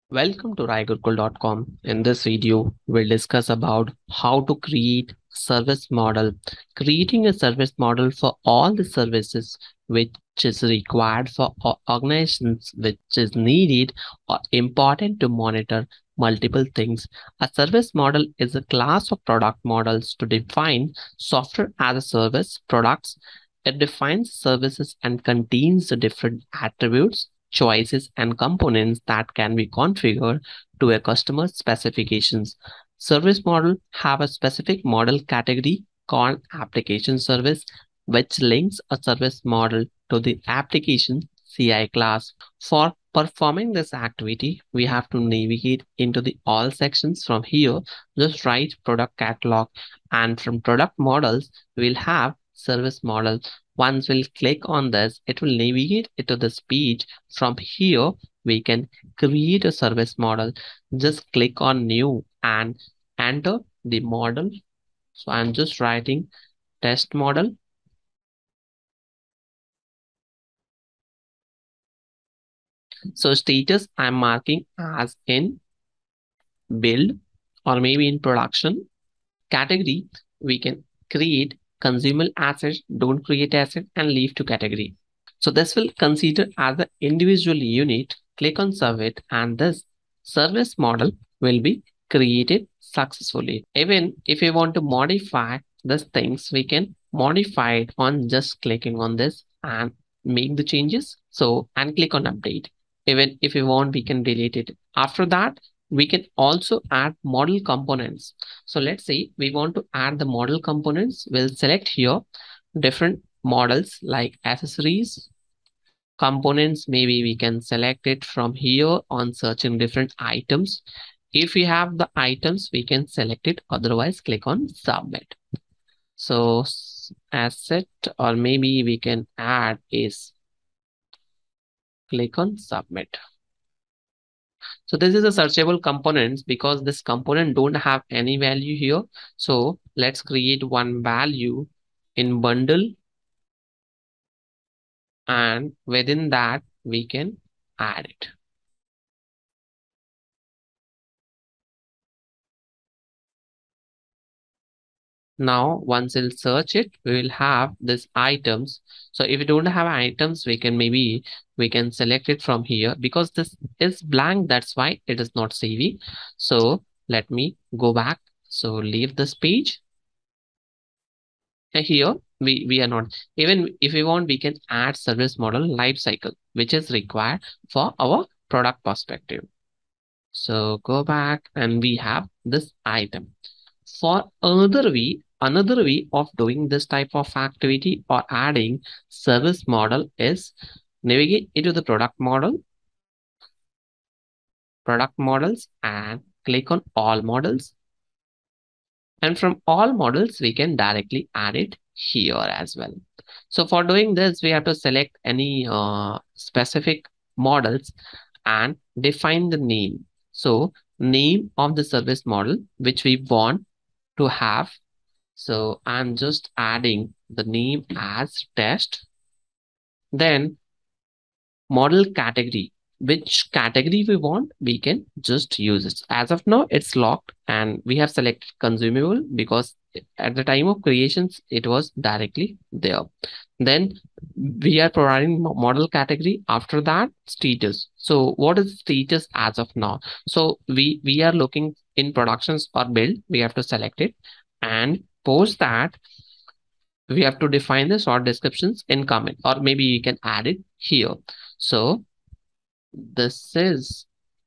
Welcome to raigurkul.com. In this video, we'll discuss about how to create service model. Creating a service model for all the services which is required for organizations, which is needed or important to monitor multiple things. A service model is a class of product models to define software as a service products. It defines services and contains the different attributes, choices, and components that can be configured to a customer's specifications. Service model have a specific model category called application service, which links a service model to the application CI class. For performing this activity, we have to navigate into the all sections. From here, just write product catalog, and from product models, we'll have service model. Once we'll click on this, it will navigate into this page. From here, we can create a service model. Just click on new and enter the model. So I'm just writing test model. So status I'm marking as in build or maybe in production. Category, we can create consumable asset, don't create asset, and leave to category. So this will consider as an individual unit. Click on submit and this service model will be created successfully. Even if we want to modify these things, we can modify it on just clicking on this and make the changes. So and click on update. Even if we want, we can delete it. After that, we can also add model components. So let's say we want to add the model components. We'll select here different models like accessories, components. Maybe we can select it from here on searching different items. If we have the items, we can select it. Otherwise, click on submit. So asset, or maybe we can add is click on submit. So this is a searchable components because this component don't have any value here. So let's create one value in bundle, and within that we can add it. Now, once we'll search it, we will have this items. So if we don't have items, we can select it from here because this is blank. That's why it is not saving. So let me go back. So leave this page. And here we are not. Even if we want, we can add service model lifecycle, which is required for our product perspective. So go back and we have this item. For another way of doing this type of activity or adding service model is navigate into the product models and click on all models. And from all models, we can directly add it here as well. So for doing this, we have to select any specific models and define the name. So name of the service model, which we want to have. So I'm just adding the name as test. Then model category, which category we want, we can just use it. As of now, it's locked and we have selected consumable because at the time of creations, it was directly there. Then we are providing model category. After that, status. So what is status as of now? So we are looking in productions or build, we have to select it, and post that we have to define the short descriptions in comment, or maybe you can add it here. So this is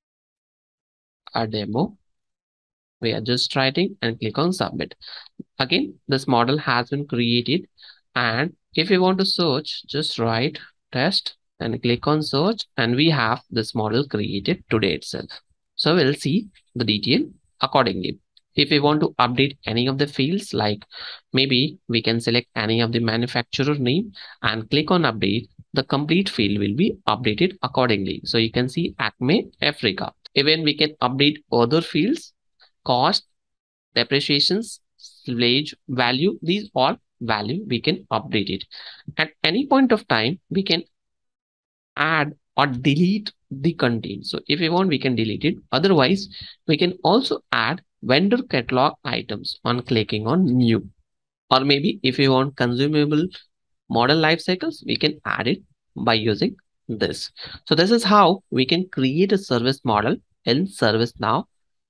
a demo. We are just writing and click on submit. Again, this model has been created. And if you want to search, just write test and click on search. And we have this model created today itself. So we'll see the detail accordingly. If we want to update any of the fields, like maybe we can select any of the manufacturer name and click on update, the complete field will be updated accordingly. So you can see Acme Africa. Even we can update other fields, cost, depreciations, wage, value, these all value we can update it. At any point of time, we can add or delete the content. So if we want, we can delete it. Otherwise, we can also add vendor catalog items on clicking on new. Or maybe if you want consumable model life cycles, we can add it by using this. So this is how we can create a service model in ServiceNow.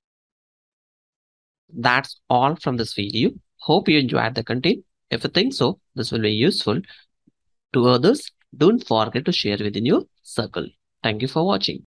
That's all from this video. Hope you enjoyed the content. If you think so, this will be useful to others. Don't forget to share within your circle. Thank you for watching.